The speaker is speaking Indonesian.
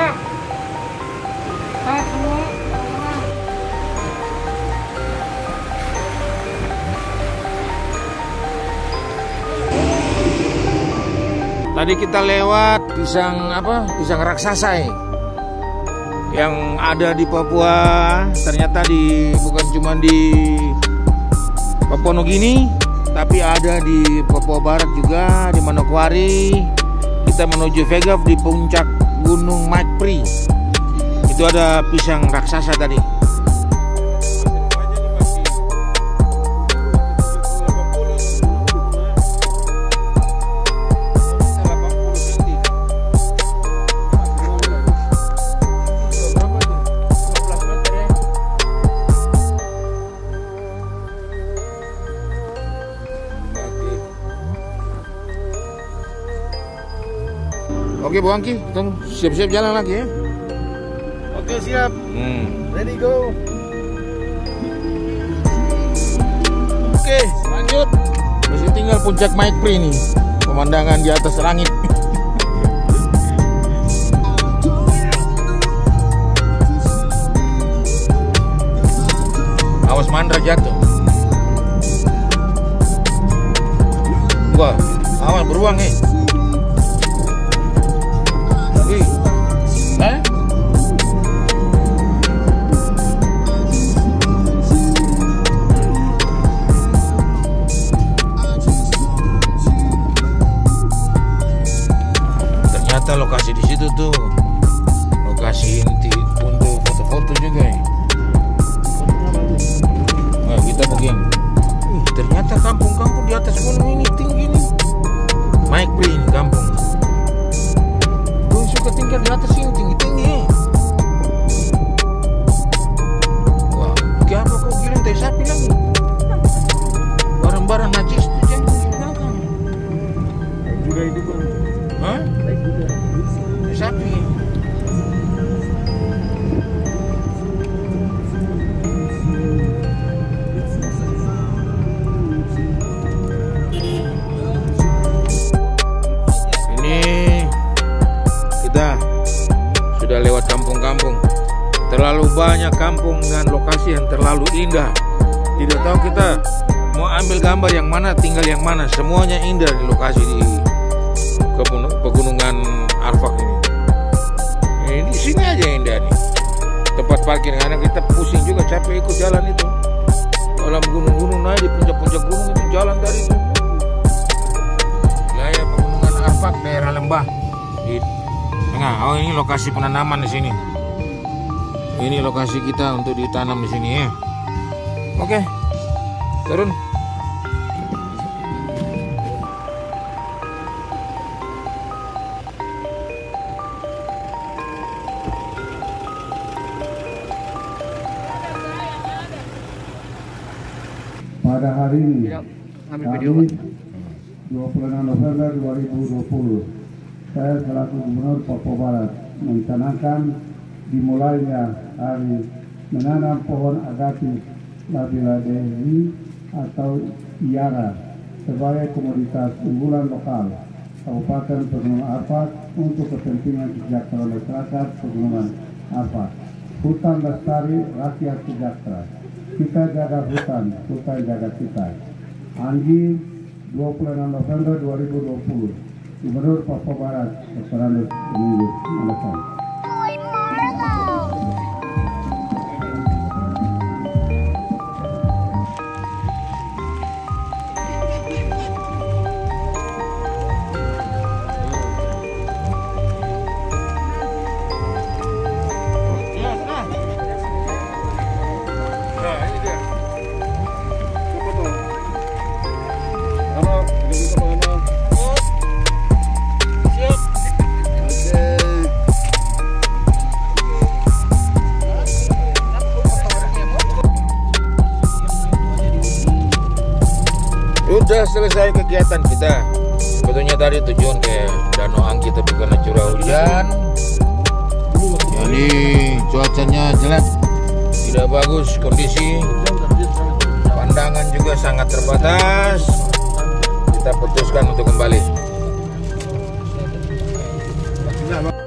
Tadi kita lewat pisang raksasa yang ada di Papua. Ternyata bukan cuma di Papua Nugini, tapi ada di Papua Barat juga, di Manokwari. Kita menuju Vegaf di puncak Gunung Maipri. Itu ada pisang raksasa tadi. Oke Bu Angki, siap-siap jalan lagi ya. Oke siap. Ready go. Oke lanjut. Masih tinggal puncak Maipri nih. Pemandangan di atas langit. Awas mandra jatuh. Wah, awas beruang nih. Ternyata lokasi di situ tuh lokasi inti untuk foto-foto juga ya. Nah, kita begini. Ternyata kampung-kampung di atas gunung ini tinggi nih. Maipri ini kampung. Suka tinggal di atas ini tinggi-tinggi. Wah, kenapa kau kirim teh sapi lagi? Barang-barang najis itu jangan digunakan. Juga itu Bang. Hah? Teh sapi. Sudah lewat kampung-kampung, terlalu banyak kampung dan lokasi yang terlalu indah. Tidak tahu kita mau ambil gambar yang mana, tinggal yang mana. Semuanya indah di lokasi di pegunungan Arfak ini. Di sini aja indah nih. Tempat parkir, karena kita pusing juga, capek ikut jalan itu. Dalam gunung-gunung naik di puncak-puncak gunung itu jalan dari itu. Wilayah pegunungan Arfak, daerah Lembah. Nah, oh ini lokasi penanaman di sini. Ini lokasi kita untuk ditanam di sini ya. Oke, turun. Pada hari ini, Kamis 26 November 2020, saya selaku Gubernur Papua Barat mencanangkan dimulainya hari menanam pohon agatis labiladehi atau IARA sebagai komoditas unggulan lokal Kabupaten Pegunungan Arfak untuk kepentingan kesejahteraan masyarakat Pegunungan Arfak. Hutan lestari, rakyat sejahtera. Kita jaga hutan, hutan jaga kita. Anggi 26 November 2020. Gubernur Papua Barat, Fernando Dominguez Malasan. Sudah selesai kegiatan kita. Sebetulnya tadi tujuan ke Danau Angki, tapi karena curah hujan, jadi cuacanya jelek, tidak bagus kondisi, pandangan juga sangat terbatas. Kita putuskan untuk kembali.